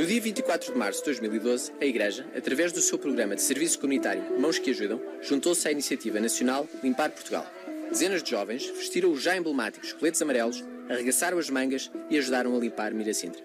No dia 24 de março de 2012, a Igreja, através do seu programa de serviço comunitário Mãos que Ajudam, juntou-se à iniciativa nacional Limpar Portugal. Dezenas de jovens vestiram os já emblemáticos coletes amarelos, arregaçaram as mangas e ajudaram a limpar Mirasintra.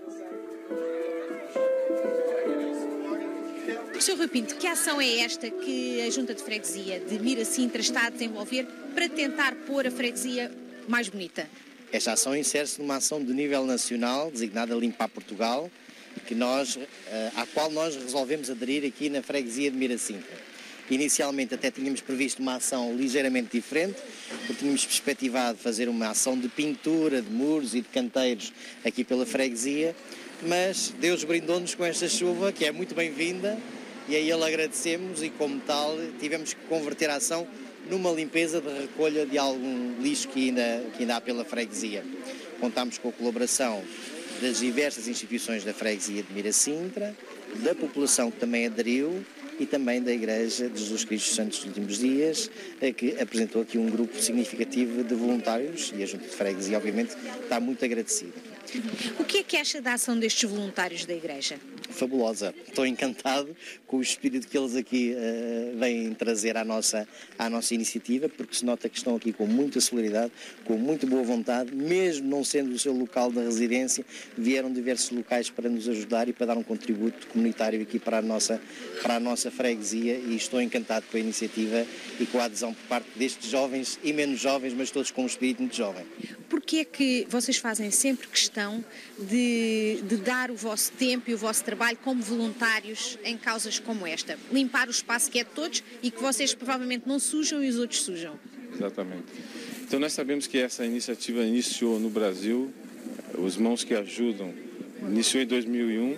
Sr. Rui Pinto, que ação é esta que a Junta de Freguesia de Mirasintra está a desenvolver para tentar pôr a freguesia mais bonita? Esta ação insere-se numa ação de nível nacional, designada Limpar Portugal, à qual nós resolvemos aderir aqui na freguesia de Mirasintra. Inicialmente até tínhamos previsto uma ação ligeiramente diferente, porque tínhamos perspectivado fazer uma ação de pintura de muros e de canteiros aqui pela freguesia, mas Deus brindou-nos com esta chuva, que é muito bem-vinda, e a Ele agradecemos e, como tal, tivemos que converter a ação numa limpeza de recolha de algum lixo que ainda há pela freguesia. Contamos com a colaboração das diversas instituições da freguesia de Mirasintra, da população que também aderiu e também da Igreja de Jesus Cristo dos Santos dos Últimos Dias, que apresentou aqui um grupo significativo de voluntários e a Junta de Freguesia, obviamente, está muito agradecida. O que é que acha da ação destes voluntários da Igreja? Fabulosa. Estou encantado com o espírito que eles aqui vêm trazer à nossa iniciativa, porque se nota que estão aqui com muita solidariedade, com muita boa vontade, mesmo não sendo o seu local de residência, vieram de diversos locais para nos ajudar e para dar um contributo comunitário aqui para a nossa freguesia, e estou encantado com a iniciativa e com a adesão por parte destes jovens e menos jovens, mas todos com um espírito muito jovem. Porquê é que vocês fazem sempre questão de dar o vosso tempo e o vosso trabalho como voluntários em causas como esta? Limpar o espaço que é de todos e que vocês provavelmente não sujam e os outros sujam. Exatamente. Então nós sabemos que essa iniciativa iniciou no Brasil, os Mãos que Ajudam, iniciou em 2001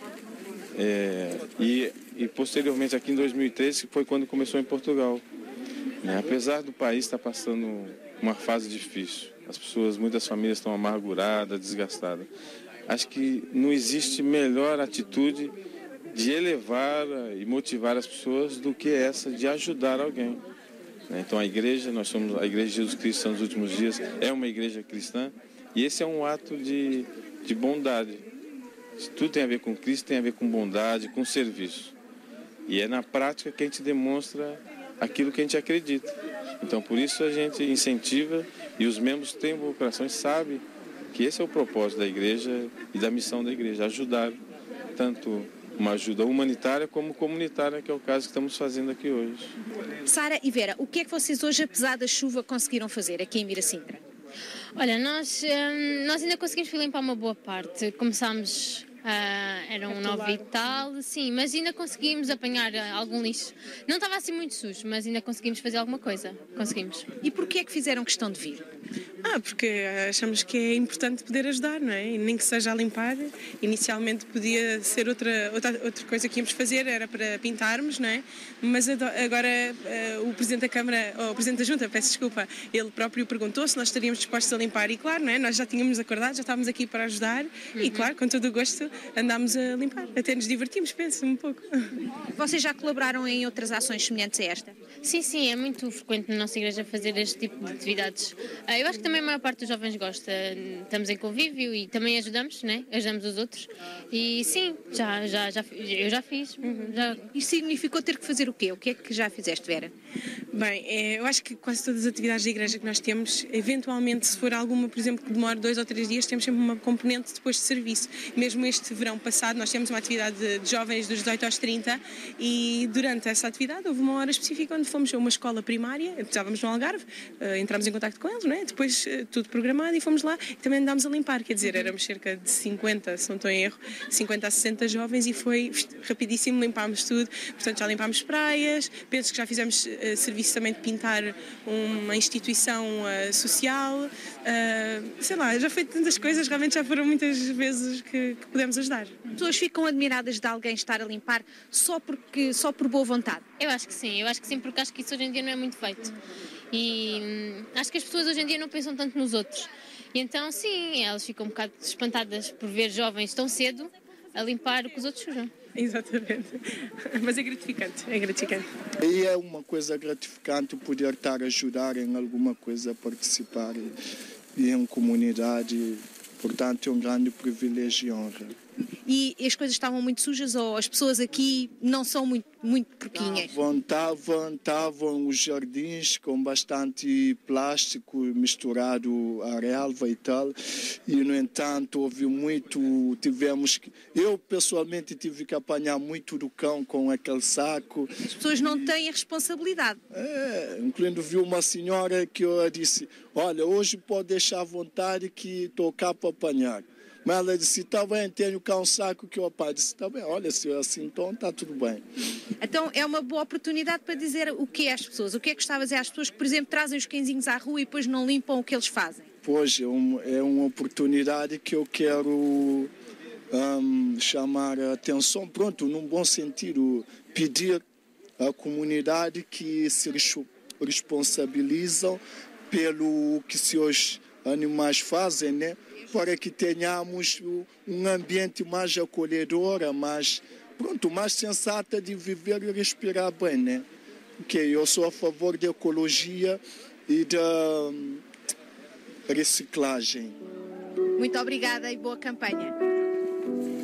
e posteriormente aqui em 2013, que foi quando começou em Portugal. Apesar do país estar passando uma fase difícil, muitas famílias estão amarguradas, desgastadas. Acho que não existe melhor atitude de elevar e motivar as pessoas do que essa de ajudar alguém. Então a igreja, nós somos a Igreja de Jesus Cristo dos Últimos Dias, é uma igreja cristã, e esse é um ato de bondade. Tudo tem a ver com Cristo, tem a ver com bondade, com serviço. E é na prática que a gente demonstra aquilo que a gente acredita. Então por isso a gente incentiva, e os membros que têm vocação sabem que esse é o propósito da igreja e da missão da igreja, ajudar, tanto uma ajuda humanitária como comunitária, que é o caso que estamos fazendo aqui hoje. Sara e Vera, o que é que vocês hoje, apesar da chuva, conseguiram fazer aqui em Mirasintra? Olha, nós ainda conseguimos limpar uma boa parte. Começámos, era um 9 e tal, sim, mas ainda conseguimos apanhar algum lixo. Não estava assim muito sujo, mas ainda conseguimos fazer alguma coisa. Conseguimos. E porquê é que fizeram questão de vir? Porque achamos que é importante poder ajudar, não é? E nem que seja a limpar. Inicialmente podia ser outra coisa que íamos fazer, era para pintarmos, não é? Mas agora o Presidente da Câmara, ou o Presidente da Junta, peço desculpa, ele próprio perguntou se nós estaríamos dispostos a limpar, e claro, não é? Nós já tínhamos acordado, já estávamos aqui para ajudar, e claro, com todo o gosto andámos a limpar. Até nos divertimos, penso, um pouco. Vocês já colaboraram em outras ações semelhantes a esta? Sim, é muito frequente na nossa igreja fazer este tipo de atividades. Eu acho que também a maior parte dos jovens gosta. Estamos em convívio e também ajudamos, né? Ajudamos os outros. E sim, eu já fiz. Isso significou ter que fazer o quê? O que é que já fizeste, Vera? Bem, eu acho que quase todas as atividades da igreja que nós temos, eventualmente, se for alguma, por exemplo, que demora 2 ou 3 dias, temos sempre uma componente depois de serviço. Mesmo este verão passado, nós temos uma atividade de jovens dos 18 aos 30, e durante essa atividade houve uma hora específica onde fomos a uma escola primária, estávamos no Algarve, entramos em contacto com eles, não é? Depois tudo programado, e fomos lá e também andámos a limpar, quer dizer, éramos cerca de 50, se não estou em erro, 50 a 60 jovens, e foi rapidíssimo, limpámos tudo. Portanto, já limpámos praias, penso que já fizemos serviço também de pintar uma instituição social, sei lá, já foi tantas coisas, realmente já foram muitas vezes que pudemos ajudar. As pessoas ficam admiradas de alguém estar a limpar só por boa vontade? Eu acho que sim, porque acho que isso hoje em dia não é muito feito. E acho que as pessoas hoje em dia não pensam tanto nos outros. E então, sim, elas ficam um bocado espantadas por ver jovens tão cedo a limpar o que os outros sujam. Exatamente. Mas é gratificante, é gratificante. E é uma coisa gratificante poder estar a ajudar em alguma coisa, participar e em comunidade. Portanto, é um grande privilégio e honra. E as coisas estavam muito sujas ou as pessoas aqui não são muito porquinhas? Estavam os jardins com bastante plástico misturado à relva e tal. E, no entanto, houve muito... Eu, pessoalmente, tive que apanhar muito do cão com aquele saco. As pessoas não têm a responsabilidade. Incluindo, vi uma senhora que eu disse, olha, hoje pode deixar à vontade que estou cá para apanhar. Mas ela disse, está bem, tenho cá um saco que eu apanho. Disse, está bem, olha, se é assim, então está tudo bem. Então é uma boa oportunidade para dizer o que é às pessoas. O que é que gostava de dizer às pessoas que, por exemplo, trazem os cãezinhos à rua e depois não limpam o que eles fazem? Pois, é uma oportunidade que eu quero chamar a atenção, pronto, num bom sentido, pedir à comunidade que se responsabilizam pelo que seus animais fazem, né? Para que tenhamos um ambiente mais acolhedor, mais sensata de viver e respirar bem, né? Eu sou a favor da ecologia e da reciclagem. Muito obrigada e boa campanha.